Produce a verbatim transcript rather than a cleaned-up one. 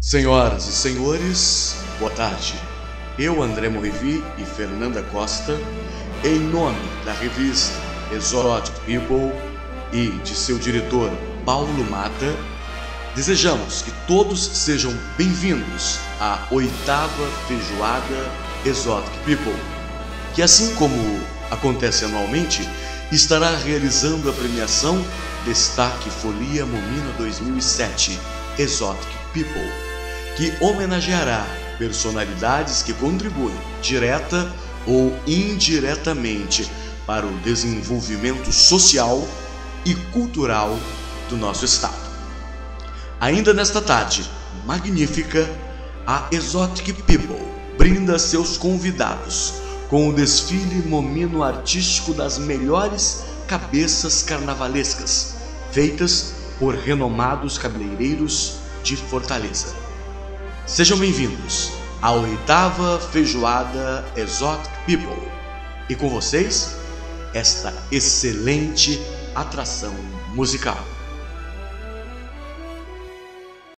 Senhoras e senhores, boa tarde. Eu, André Morivi e Fernanda Costa, em nome da revista Exotic People e de seu diretor Paulo Mata, desejamos que todos sejam bem-vindos à oitava feijoada Exotic People, que, assim como acontece anualmente, estará realizando a premiação Destaque Folia Momina dois mil e sete Exotic People, que homenageará personalidades que contribuem direta ou indiretamente para o desenvolvimento social e cultural do nosso estado. Ainda nesta tarde magnífica, a Exotic People brinda seus convidados com o desfile momino artístico das melhores cabeças carnavalescas, feitas por renomados cabeleireiros de Fortaleza. Sejam bem-vindos à oitava feijoada Exotic People e com vocês, esta excelente atração musical.